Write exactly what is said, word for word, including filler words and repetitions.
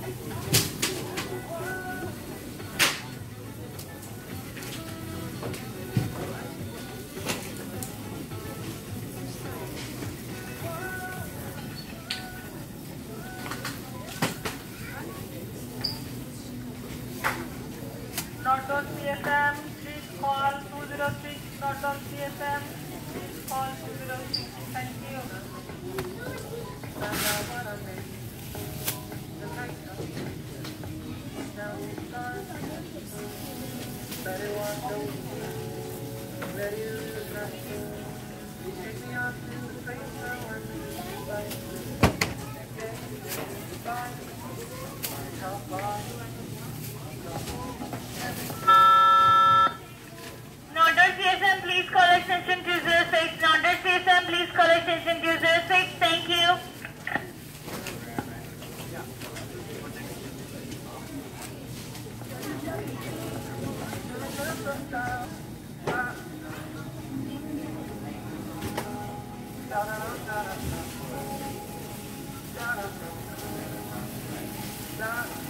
Norton C S M, please call two zero six. Norton C S M, please call two zero six. Thank you. Norton C S M, please call extension two zero six. Norton C S M, please call extension two zero six. Thank you. Da, da, da, da, da, da.